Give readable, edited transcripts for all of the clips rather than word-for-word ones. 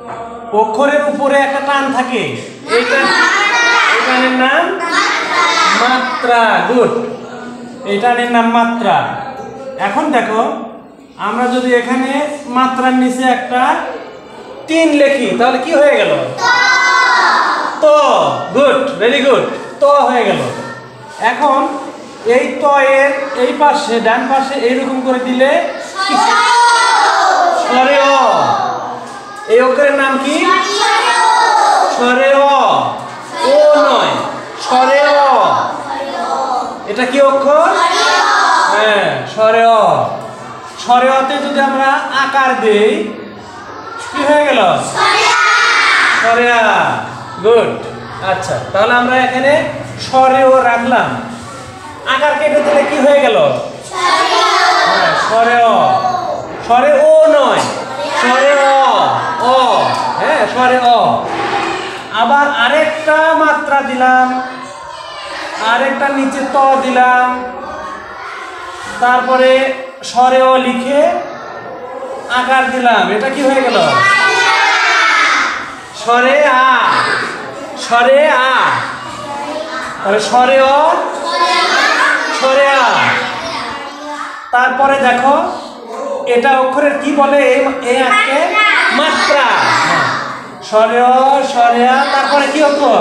অক্ষরের উপরে একটা টান থাকে, এইটা এই টানের নাম মাত্রা। গুড, এই টানের নাম মাত্রা। এখন দেখো আমরা যদি এখানে মাত্রার নিচে একটা 3 লিখি তাহলে কি হয়ে গেল? ত। গুড, ভেরি গুড, ত হয়ে গেল। এখন এই ত এর এই পাশে ডান পাশে এইরকম করে দিলে স্বরে অ। এই অক্ষরের নাম কি? স্বরে অ, ও নয়, স্বরে অ। এটা কি অক্ষর? হ্যাঁ, স্বরে অ। স্বরে অতে যদি আমরা আকার দেই কি হয়ে গেল? স্বরে আ। গুড। আচ্ছা, তাহলে আমরা এখানে স্বরে ও রাখলাম, আকার কেটে দিলে কি হয়ে গেল? হ্যাঁ, স্বরে অ। স্বরে ও নয়, স্বরে অ, অ। হ্যাঁ, স্বরে অ। আবার আরেকটা মাত্রা দিলাম, আরেকটা নিচে ত দিলাম, তারপরে স্বরে অ লিখে আকার দিলাম, এটা কি হয়ে গেল? স্বরে আ। স্বরে আ। তাহলে স্বরে অ, স্বরে আ। তারপরে দেখো এটা অক্ষরের কি বলে? এই আঁকে মাত্রা। স্বরে অ, স্বরে আ। তারপরে কি অক্ষর?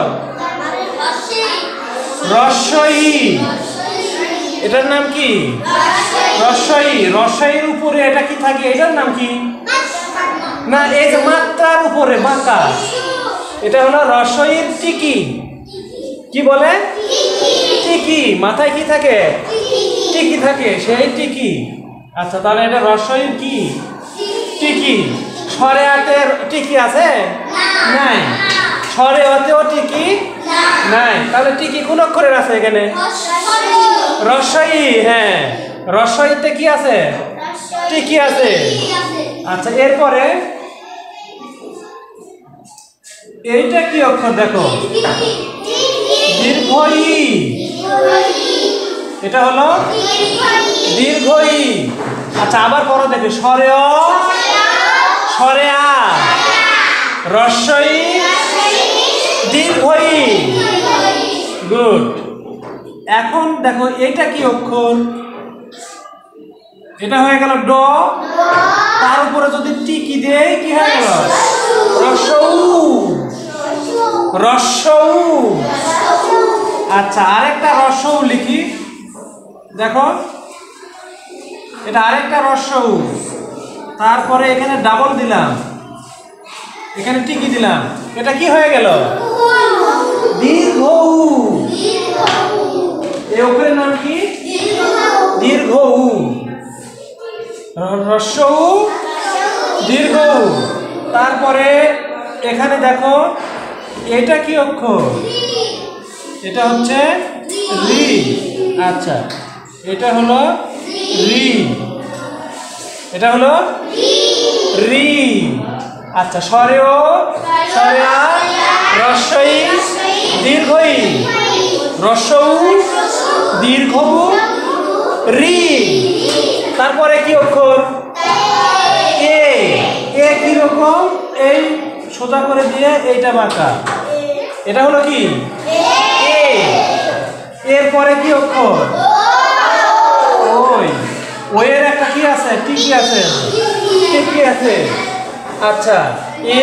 রস্বই। এটার নাম কি? রস্বই। রস্বইয়ের উপরে এটা কি থাকে? এটার নাম কি? না, এই যে মাত্রার উপরে বাঁকা, এটা হলো রস্বইয়ের টিকি। কি বলে? টিকি। মাথায় কি থাকে? টিকি থাকে, সেই টিকি। আচ্ছা, তাহলে এটা রস্বইয়ের কি? টিকি। স্বরে আতে টিকি আছে? নাই। স্বরে অতেও টিকি নাই। তাহলে টিকি কোন অক্ষরের আছে এখানে? রস্বই। হ্যাঁ, রস্বইতে কি আছে? টিকি আছে। আচ্ছা, এরপরে এইটা কি অক্ষর? দেখো, দীর্ঘই। এটা হলো দীর্ঘই। আচ্ছা, আবার পরে দেখো, স্বরে অ, স্বরে আ, রস্বই, দীর্ঘই। গুড। এখন দেখো এটা কি অক্ষর? এটা হয়ে গেল ড। তার উপরে যদি টিকি দেই কি হয়ে গেল? রস্বউ। রস্বউ। আচ্ছা, আরেকটা রস্বউ লিখি। দেখো, এটা আরেকটা রস্বউ। তারপরে এখানে ডাবল দিলাম, এখানে টিকি দিলাম, এটা কি হয়ে গেল? দীর্ঘউ। এই অক্ষরের নাম কি? দীর্ঘউ। রস্বউ, দীর্ঘউ। তারপরে এখানে দেখো এটা কি অক্ষর? এটা হচ্ছে রি। আচ্ছা, এটা হলো রি। এটা হলো রি। আচ্ছা, স্বরে ও, স্বরে আ, রস্বই, দীর্ঘই, রস্বউ, দীর্ঘউ, রি। তারপরে কি অক্ষর? এ। এ কি রকম? এই সোজা করে দিয়ে এইটা বাঁকা, এটা হলো কি? এ। এরপরে কি অক্ষর? ওই। ওয়ের একটা কি আছে? টিকি আছে, টিকি আছে। আচ্ছা, এ,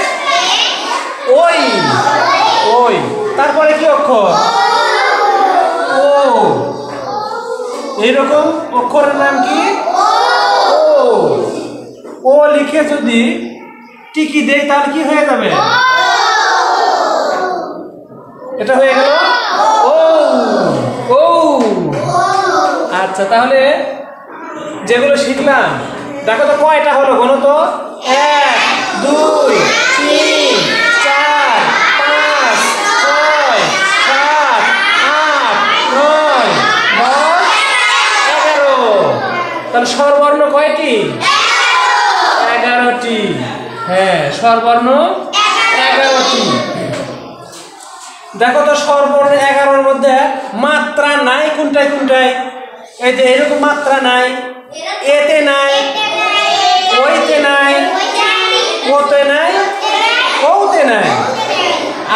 ওই, ওই। তারপরে কি অক্ষর? ও। এইরকম অক্ষরের নাম কি? ও। ও লিখে যদি টিকি দেই তাহলে কি হয়ে যাবে? এটা হয়ে গেল ও। ও। আচ্ছা, তাহলে যেগুলো শিখলাম দেখো তো কয়টা হলো? গোনো তো। 1, 2, 3, 4, 5, 6, 7, 8, 9, 10, 11। তাহলে স্বরবর্ণ কয়টি? 11টি। হ্যাঁ, স্বরবর্ণ 11টি। দেখো তো স্বরবর্ণ 11-র মধ্যে মাত্রা নাই কোনটায় কোনটায়? এই যে এরকম মাত্রা নাই, এতে নাই, ওইতে নাই, ওতে নাই,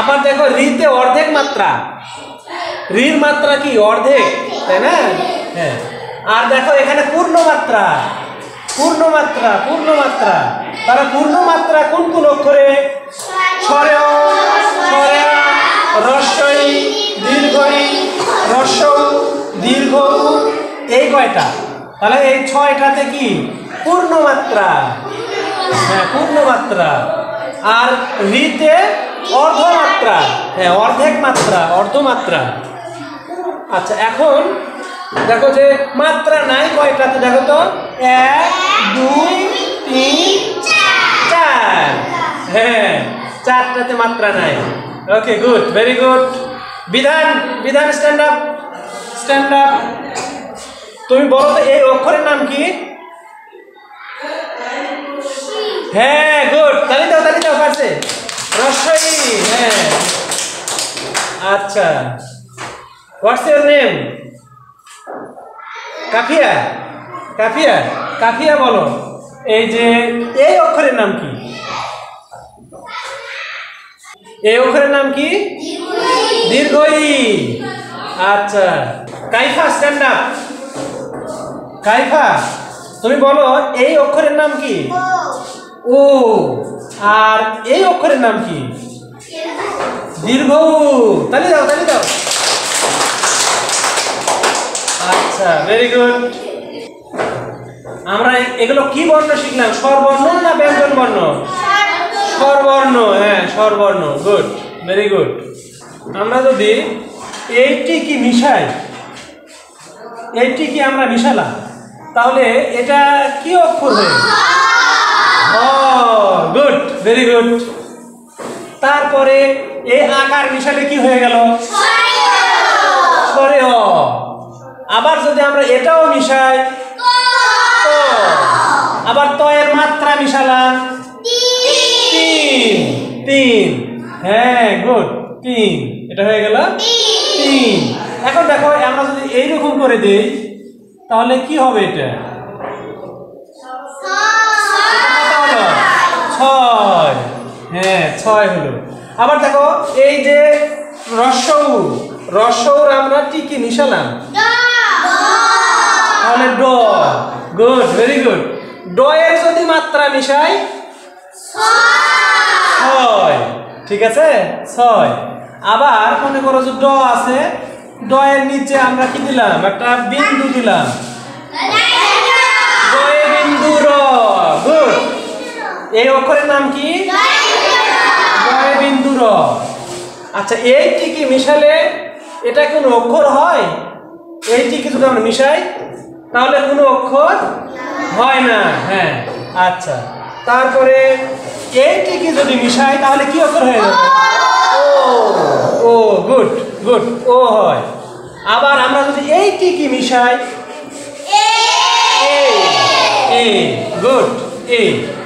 আবার দেখো রিতে অর্ধেক মাত্রা, রির মাত্রা কি অর্ধেক, তাই না? হ্যাঁ। আর দেখো এখানে পূর্ণ মাত্রা, পূর্ণ মাত্রা, পূর্ণ মাত্রা। তারা পূর্ণ মাত্রা কোন কোন অক্ষরে? স্বরে স্বরে রস্বই দীর্ঘই রস্বউ দীর্ঘ, এই কয়টা? তাহলে এই 6টাতে কি পূর্ণ মাত্রা, হ্যাঁ পূর্ণ মাত্রা। আর রিতে অর্ধমাত্রা, হ্যাঁ অর্ধেক মাত্রা, অর্ধমাত্রা। আচ্ছা এখন দেখো যে মাত্রা নাই কয়টাতে, দেখো তো 1 2 3 4, হ্যাঁ 4টাতে মাত্রা নাই। Okay good, very good. Bidhan, Bidhan stand up, stand up. তুমি বলো তো এই অক্ষরের নাম কি? হ্যাঁ গুড, তালি দাও, তালি দাও পাশে। রস্বই, হ্যাঁ। আচ্ছা, হোয়াটস ইউর নেম? কাফিয়া, কাফিয়া, কাফিয়া বলো এই যে এই অক্ষরের নাম কি? এই অক্ষরের নাম কি? দীর্ঘই। আচ্ছা, কাইফা স্ট্যান্ড আপ। কাইফা তুমি বলো এই অক্ষরের নাম কি? ও। আর এই অক্ষরের নাম কি? দীর্ঘ। তালি দাও, তালি দাও। আচ্ছা, ভেরি গুড। আমরা এগুলো কি বর্ণ শিখলাম? স্বরবর্ণ না ব্যঞ্জন বর্ণ? স্বরবর্ণ, হ্যাঁ স্বরবর্ণ। Good, very good. আমরা যদি এইটি কি মিশাই, এইটি কি আমরা মিশালাম, তাহলে এটা কি অক্ষর হবে? ও গুড, ভেরি গুড। তারপরে এই আকার মিশালে কি হয়ে গেল? স্বরে অ। আবার যদি আমরা এটাও মিশাই, আবার ত এর মাত্রা মিশালাম 3 3, হ্যাঁ গুড 3, এটা হয়ে গেল 3। এখন দেখো আমরা যদি এইরকম করে দেই তাহলে কি হবে? এটা 6, হ্যাঁ 6 হলো। আবার দেখো এই যে রস্বউ, রস্বউর আমরা টিকি মিশালাম, তাহলে ড। Good, very good. ড এর যদি মাত্রা মিশাই 6, ঠিক আছে 6। আবার মনে করো যে ড আছে, ড এর নিচে আমরা কি দিলাম? একটা বিন্দু দিলাম, ড এ বিন্দু র। গুড। এই অক্ষরের নাম কি? ড এ বিন্দু র। আচ্ছা, এই টিকি মিশালে এটা কোন অক্ষর হয়? এই টিকি যদি আমরা মিশাই তাহলে কোনো অক্ষর হয় না, হ্যাঁ। আচ্ছা, তারপরে এই টিকি যদি মিশাই তাহলে কি অক্ষর হয়ে যাবে? ও। ও গুড, গুড, ও হয়। আবার আমরা যদি এই টিকি মিশাই, এ। গুড, এ।